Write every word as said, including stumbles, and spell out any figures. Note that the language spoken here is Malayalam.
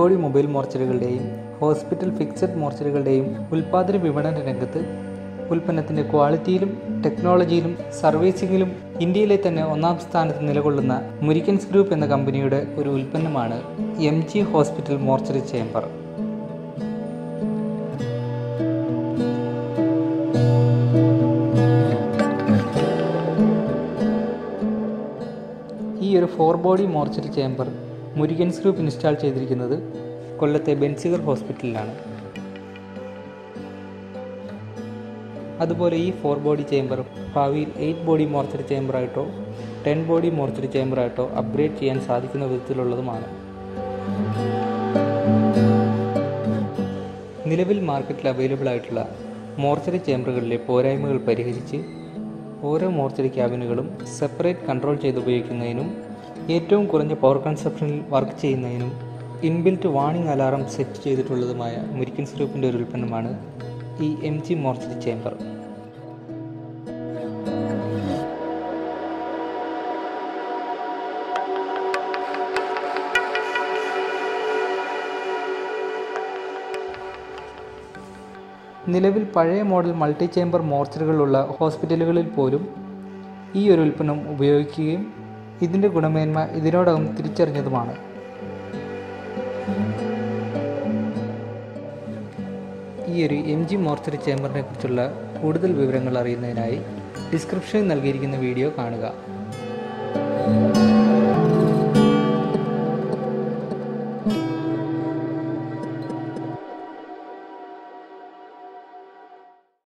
ബോഡി മൊബൈൽ മോർച്ചറികളുടെയും ഹോസ്പിറ്റൽ ഫിക്സഡ് മോർച്ചറികളുടെയും ഉൽപ്പാദന വിപണന രംഗത്ത് ഉൽപ്പന്നത്തിൻ്റെ ക്വാളിറ്റിയിലും ടെക്നോളജിയിലും സർവീസിങ്ങിലും ഇന്ത്യയിലെ തന്നെ ഒന്നാം സ്ഥാനത്ത് നിലകൊള്ളുന്ന മുരിക്കൻസ് ഗ്രൂപ്പ് എന്ന കമ്പനിയുടെ ഒരു ഉൽപ്പന്നമാണ് M G hospital mortuary chamber. ഈ ഒരു four body mortuary chamber Murickens group install ചെയ്തിരിക്കുന്നത് കൊല്ലത്തെ ബെൻസിഗർ ഹോസ്പിറ്റലിലാണ്. അതുപോലെ ഈ ഫോർ ബോഡി ചേംബർ ഭാവിയിൽ എയ്റ്റ് ബോഡി മോർച്ചറി ചേംബറായിട്ടോ ടെൻ ബോഡി മോർച്ചറി ചേംബറായിട്ടോ അപ്ഗ്രേഡ് ചെയ്യാൻ സാധിക്കുന്ന വിധത്തിലുള്ളതുമാണ്. നിലവിൽ മാർക്കറ്റിൽ അവൈലബിൾ ആയിട്ടുള്ള മോർച്ചറി ചേംബറുകളിലെ പോരായ്മകൾ പരിഹരിച്ച് ഓരോ മോർച്ചറി ക്യാബിനുകളും സെപ്പറേറ്റ് കൺട്രോൾ ചെയ്ത് ഉപയോഗിക്കുന്നതിനും ഏറ്റവും കുറഞ്ഞ പവർ കൺസപ്ഷനിൽ വർക്ക് ചെയ്യുന്നതിനും ഇൻബിൽറ്റ് വാർണിംഗ് അലാറം സെറ്റ് ചെയ്തിട്ടുള്ളതുമായ മുരിക്കൻസ് ഗ്രൂപ്പിൻ്റെ ഒരു ഉൽപ്പന്നമാണ് ഈ എം ജി മോർച്ചറി ചേംബർ. നിലവിൽ പഴയ മോഡൽ മൾട്ടി ചേംബർ മോർച്ചറികളുള്ള ഹോസ്പിറ്റലുകളിൽ പോലും ഈ ഒരു ഉൽപ്പന്നം ഉപയോഗിക്കുകയും ഇതിൻ്റെ ഗുണമേന്മ ഇതിനോടകം തിരിച്ചറിഞ്ഞതുമാണ്. ഈ ഒരു എം ജി മോർച്ചറി ചേംബറിനെ കുറിച്ചുള്ള കൂടുതൽ വിവരങ്ങൾ അറിയുന്നതിനായി ഡിസ്ക്രിപ്ഷനിൽ നൽകിയിരിക്കുന്ന വീഡിയോ കാണുക.